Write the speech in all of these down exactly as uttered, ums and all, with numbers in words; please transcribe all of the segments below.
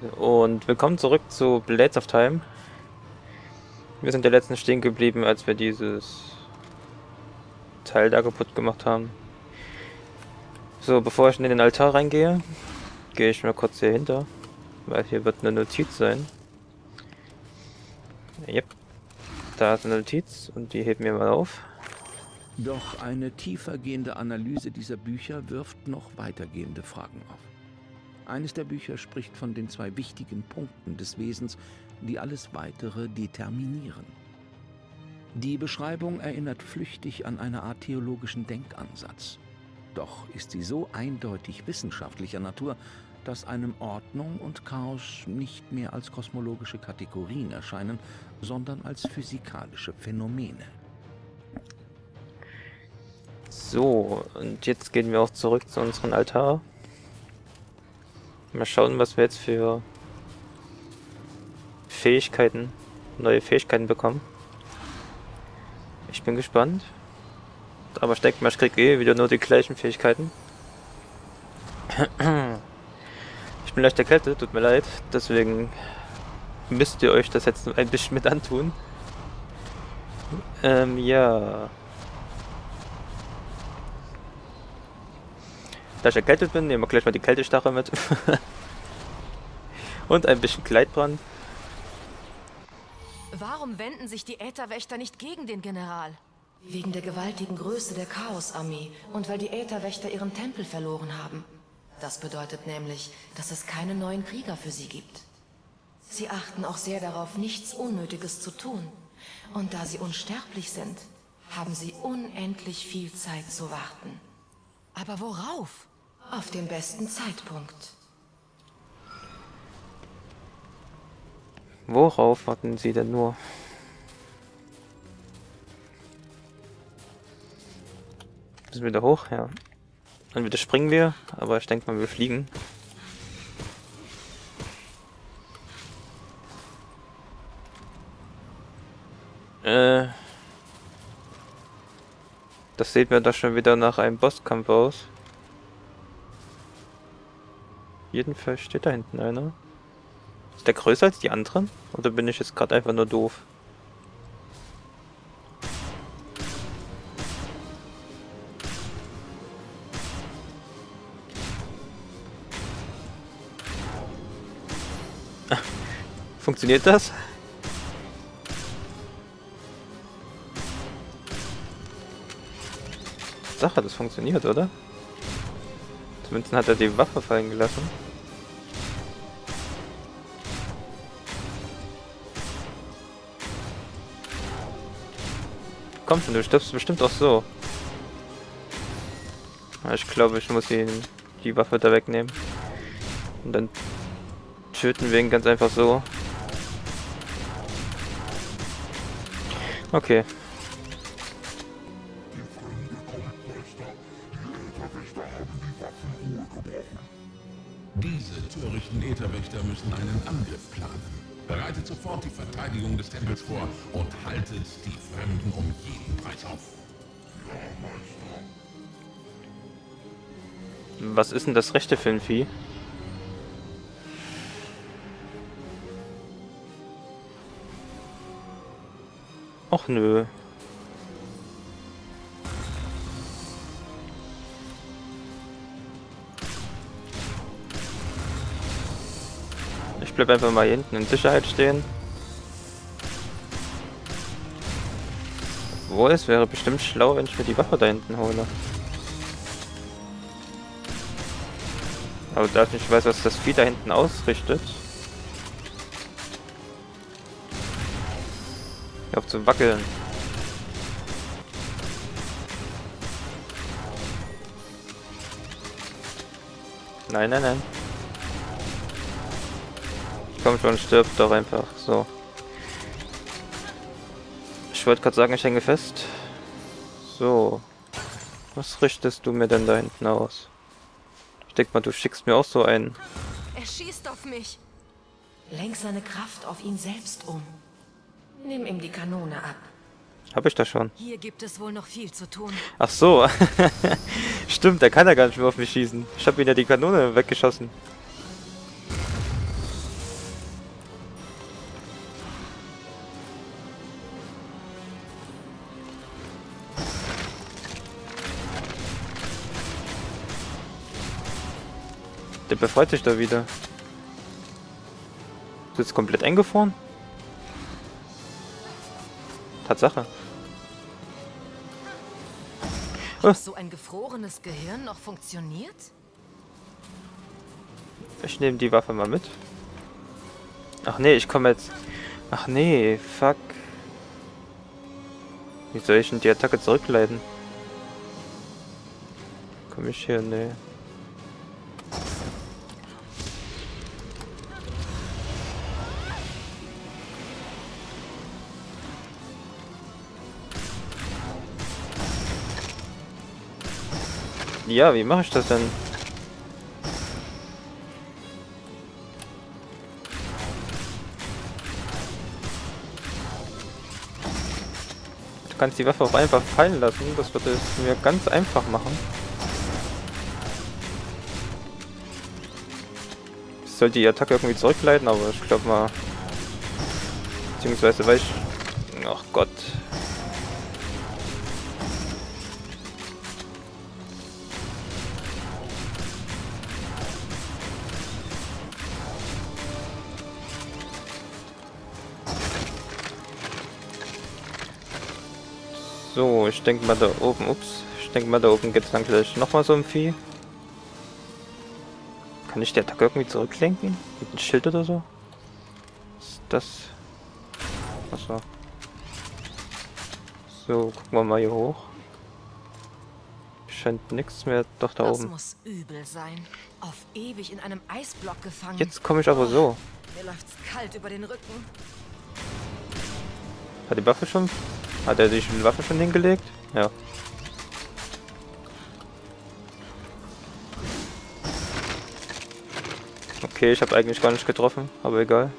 Und willkommen zurück zu Blades of Time. Wir sind ja letztens stehen geblieben, als wir dieses Teil da kaputt gemacht haben. So, bevor ich in den Altar reingehe, gehe ich mal kurz hier hinter, weil hier wird eine Notiz sein. Yep, da ist eine Notiz und die heben wir mal auf. Doch eine tiefergehende Analyse dieser Bücher wirft noch weitergehende Fragen auf. Eines der Bücher spricht von den zwei wichtigen Punkten des Wesens, die alles Weitere determinieren. Die Beschreibung erinnert flüchtig an eine Art theologischen Denkansatz. Doch ist sie so eindeutig wissenschaftlicher Natur, dass einem Ordnung und Chaos nicht mehr als kosmologische Kategorien erscheinen, sondern als physikalische Phänomene. So, und jetzt gehen wir auch zurück zu unserem Altar. Mal schauen, was wir jetzt für Fähigkeiten, neue Fähigkeiten bekommen. Ich bin gespannt. Aber ich denke mal, ich krieg eh wieder nur die gleichen Fähigkeiten. Ich bin leicht erkältet, tut mir leid. Deswegen müsst ihr euch das jetzt ein bisschen mit antun. Ähm, ja. Da ich erkältet bin, nehmen wir gleich mal die Kältestarre mit. Und ein bisschen Gleitbrand. Warum wenden sich die Ätherwächter nicht gegen den General? Wegen der gewaltigen Größe der Chaosarmee und weil die Ätherwächter ihren Tempel verloren haben. Das bedeutet nämlich, dass es keine neuen Krieger für sie gibt. Sie achten auch sehr darauf, nichts Unnötiges zu tun. Und da sie unsterblich sind, haben sie unendlich viel Zeit zu warten. Aber worauf? Auf den besten Zeitpunkt. Worauf warten Sie denn nur? Müssen wir wieder hoch? Ja. Dann wieder springen wir, aber ich denke mal, wir fliegen. Äh. Das sieht mir doch schon wieder nach einem Bosskampf aus. Jedenfalls steht da hinten einer. Ist der größer als die anderen? Oder bin ich jetzt gerade einfach nur doof? Funktioniert das? Sache, das funktioniert, oder? Zumindest hat er die Waffe fallen gelassen. Komm schon, du stirbst bestimmt auch so. Ich glaube, ich muss ihn die Waffe da wegnehmen. Und dann töten wir ihn ganz einfach so. Okay. Diese törichten Ätherwächter müssen einen Angriff planen. Bereitet sofort die Verteidigung des Tempels vor und haltet die Fremden um jeden Preis auf. Was ist denn das rechte für ein Vieh? Och nö. Ich bleib einfach mal hier hinten in Sicherheit stehen. Obwohl, es wäre bestimmt schlau, wenn ich mir die Waffe da hinten hole. Aber da ich nicht weiß, was das Vieh da hinten ausrichtet. Hör auf zu wackeln. Nein, nein, nein. Komm schon, stirb doch einfach. So. Ich wollte gerade sagen, ich hänge fest. So. Was richtest du mir denn da hinten aus? Ich denke mal, du schickst mir auch so einen. Er schießt auf mich. Lenk seine Kraft auf ihn selbst um. Nimm ihm die Kanone ab. Hab ich das schon? Hier gibt es wohl noch viel zu tun. Ach so. Stimmt, der kann ja gar nicht mehr auf mich schießen. Ich habe ihn ja die Kanone weggeschossen. Der befreit sich da wieder. Ist jetzt komplett eingefroren? Tatsache. Ob so ein gefrorenes Gehirn noch funktioniert? Ich nehme die Waffe mal mit. Ach nee, ich komme jetzt... Ach nee, fuck. Wie soll ich denn die Attacke zurückleiten? Komm ich hier? Nee. Ja, wie mache ich das denn? Du kannst die Waffe auch einfach fallen lassen. Das würde es mir ganz einfach machen. Ich sollte die Attacke irgendwie zurückleiten, aber ich glaube mal... Beziehungsweise weil ich... Ach Gott. So, ich denke mal da oben, ups, ich denke mal da oben geht es dann gleich nochmal so ein Vieh. Kann ich die Attacke irgendwie zurücklenken? Mit einem Schild oder so? Was ist das? Achso. So, gucken wir mal hier hoch. Scheint nichts mehr, doch da das oben. Muss übel sein. Auf ewig in einem Eisblock gefangen. Jetzt komme ich aber so. Mir läuft's kalt über den Rücken. Hat die Waffe schon? Hat er die Waffe schon hingelegt? Ja. Okay, ich habe eigentlich gar nicht getroffen, aber egal.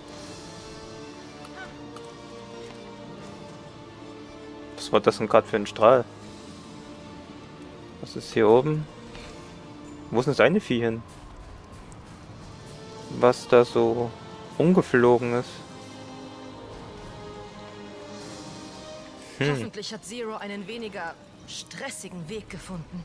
Was war das denn gerade für ein Strahl? Was ist hier oben? Wo ist denn das eine Vieh hin? Was da so umgeflogen ist? Hm. Hoffentlich hat Zero einen weniger stressigen Weg gefunden.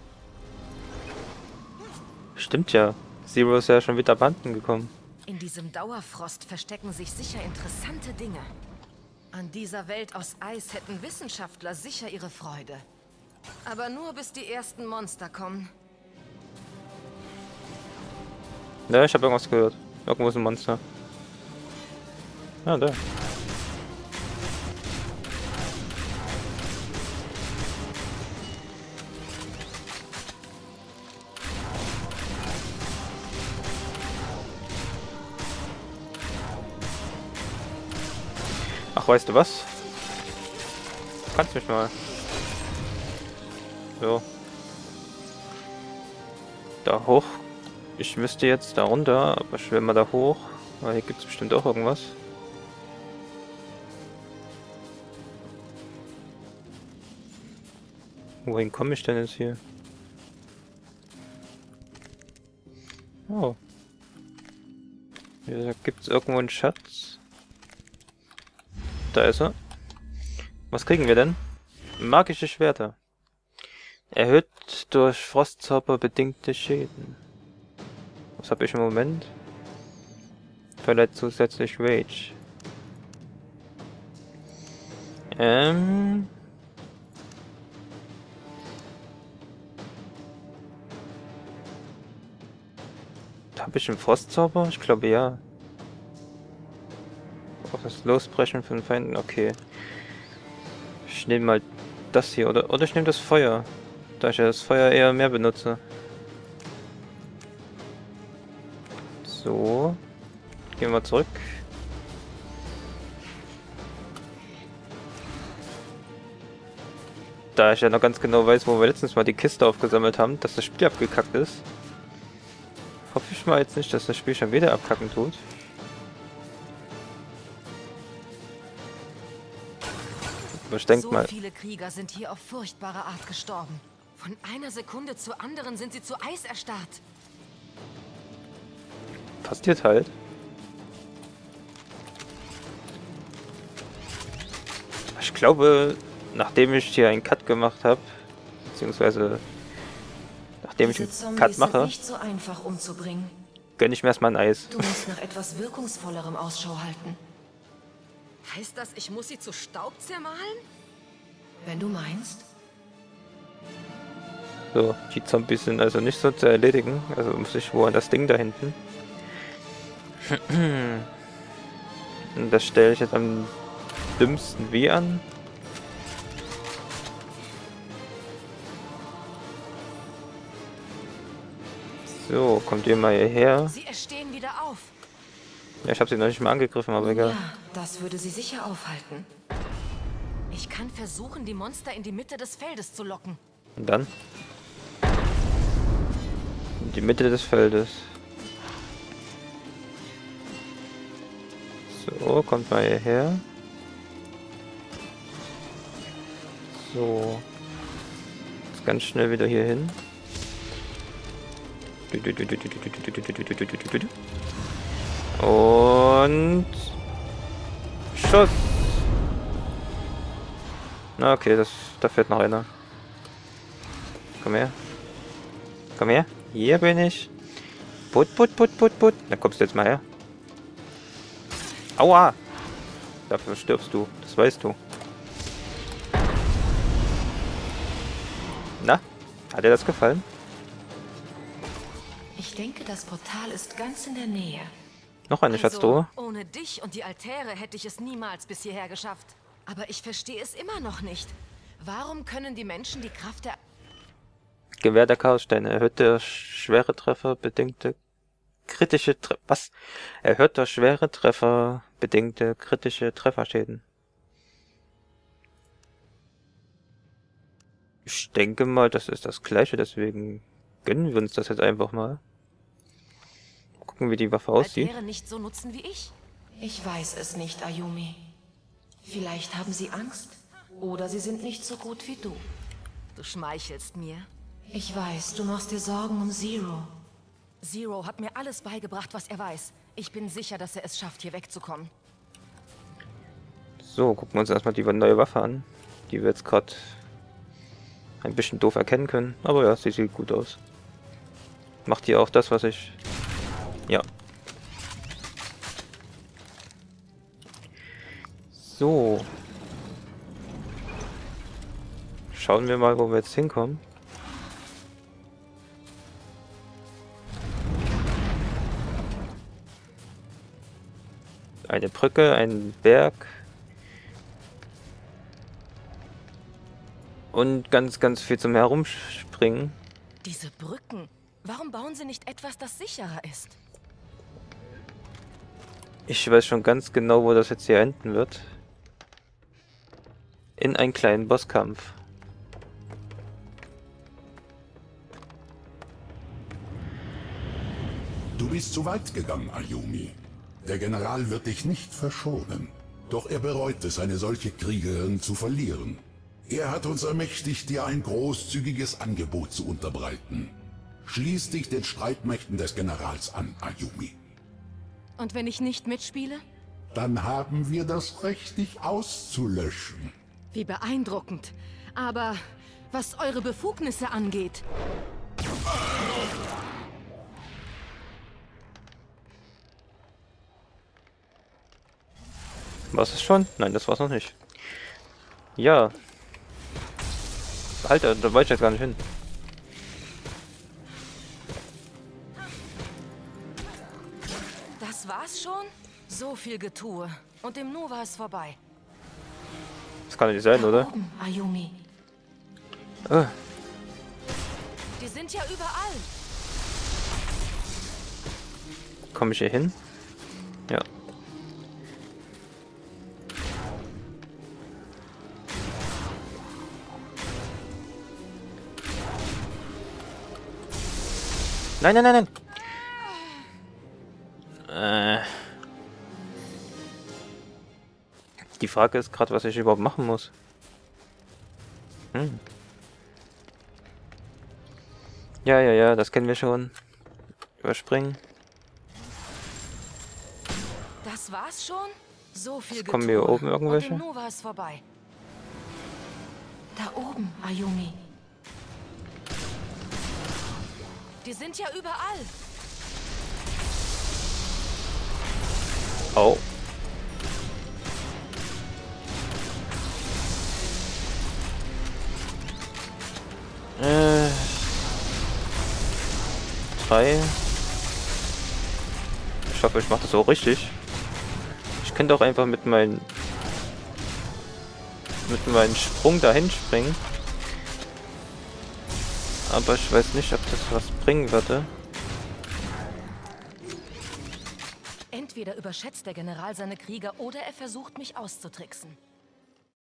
Stimmt ja. Zero ist ja schon wieder abhanden gekommen. In diesem Dauerfrost verstecken sich sicher interessante Dinge. An dieser Welt aus Eis hätten Wissenschaftler sicher ihre Freude. Aber nur bis die ersten Monster kommen. Ja, ich habe irgendwas gehört. Irgendwo ist ein Monster. Ah, da. Ach, weißt du was? Du kannst mich mal. So. Da hoch. Ich müsste jetzt da runter, aber ich will mal da hoch. Weil hier gibt es bestimmt auch irgendwas. Wohin komme ich denn jetzt hier? Oh. Hier gibt es irgendwo einen Schatz. Da ist er. Was kriegen wir denn? Magische Schwerter. Erhöht durch Frostzauber bedingte Schäden. Was habe ich im Moment? Verleiht zusätzlich Rage. Ähm. Habe ich einen Frostzauber? Ich glaube ja. Auch das Losbrechen von Feinden, okay. Ich nehme mal das hier, oder, oder ich nehme das Feuer. Da ich ja das Feuer eher mehr benutze. So. Gehen wir zurück. Da ich ja noch ganz genau weiß, wo wir letztens mal die Kiste aufgesammelt haben, dass das Spiel abgekackt ist. Hoffe ich mal jetzt nicht, dass das Spiel schon wieder abkacken tut. Aber ich denke so mal... viele Krieger sind hier auf furchtbare Art gestorben. Von einer Sekunde zur anderen sind sie zu Eis erstarrt. Passiert halt. Ich glaube, nachdem ich hier einen Cut gemacht habe, beziehungsweise nachdem ich einen Cut mache... Nicht so einfach umzubringen. gönn ich mir erstmal ein Eis. Du musst nach etwas Wirkungsvollerem Ausschau halten. Heißt das, ich muss sie zu Staub zermahlen? Wenn du meinst. So, die Zombies sind also nicht so zu erledigen. Also muss ich wo an das Ding da hinten. Und das stelle ich jetzt am dümmsten wie an. So, kommt ihr mal hierher. Sie erstehen wieder auf. Ja, ich habe sie noch nicht mal angegriffen, aber egal. Ja, das würde sie sicher aufhalten. Ich kann versuchen, die Monster in die Mitte des Feldes zu locken. Und dann? In die Mitte des Feldes. So, kommt mal hierher. So. Jetzt ganz schnell wieder hier hin. Und Schuss. Na okay, das, da fährt noch einer. Komm her. Komm her. Hier bin ich. Put, put, put, put, put. Da kommst du jetzt mal her. Aua. Dafür stirbst du. Das weißt du. Na? Hat dir das gefallen? Ich denke, das Portal ist ganz in der Nähe. Noch eine Schatztruhe. Also, ohne dich und die Altäre hätte ich es niemals bis hierher geschafft. Aber ich verstehe es immer noch nicht. Warum können die Menschen die Kraft der... Gewehr der Chaossteine. Erhöht der schwere Treffer bedingte kritische Tre Was? Erhöht der schwere Treffer bedingte kritische Trefferschäden. Ich denke mal, das ist das gleiche, deswegen gönnen wir uns das jetzt einfach mal. Gucken, wie die Waffe aussieht. Altäre nicht so nutzen wie ich? Ich weiß es nicht, Ayumi. Vielleicht haben sie Angst. Oder sie sind nicht so gut wie du. Du schmeichelst mir. Ich weiß, du machst dir Sorgen um Zero. Zero hat mir alles beigebracht, was er weiß. Ich bin sicher, dass er es schafft, hier wegzukommen. So, gucken wir uns erstmal die neue Waffe an. Die wir jetzt gerade ein bisschen doof erkennen können. Aber ja, sie sieht gut aus. Macht hier auch das, was ich... Ja. So. Schauen wir mal, wo wir jetzt hinkommen. Eine Brücke, ein Berg. Und ganz, ganz viel zum Herumspringen. Diese Brücken. Warum bauen sie nicht etwas, das sicherer ist? Ich weiß schon ganz genau, wo das jetzt hier enden wird. In einen kleinen Bosskampf. Du bist zu weit gegangen, Ayumi. Der General wird dich nicht verschonen. Doch er bereut es, eine solche Kriegerin zu verlieren. Er hat uns ermächtigt, dir ein großzügiges Angebot zu unterbreiten. Schließ dich den Streitmächten des Generals an, Ayumi. Und wenn ich nicht mitspiele? Dann haben wir das Recht, dich auszulöschen. Wie beeindruckend. Aber was eure Befugnisse angeht... War's es schon? Nein, das war's noch nicht. Ja. Alter, da wollte ich jetzt gar nicht hin. Das war's schon? So viel Getue. Und im Nu war es vorbei. Das kann doch nicht sein, Da oder? oben, Ayumi. Oh. Die sind ja überall. Komme ich hier hin? Ja. Nein, nein, nein, nein. Äh. Die Frage ist gerade, was ich überhaupt machen muss. Hm. Ja, ja, ja, das kennen wir schon. Überspringen. Das war's schon? So viel Jetzt Getue. kommen hier oben irgendwelche? Und im Nu war es vorbei. Da oben, Ayumi. Die sind ja überall. Au. Äh. Drei. Ich hoffe, ich mache das auch richtig. Ich könnte auch einfach mit meinem mit meinem Sprung dahin springen. Aber ich weiß nicht, ob das was bringen würde. Entweder überschätzt der General seine Krieger oder er versucht, mich auszutricksen.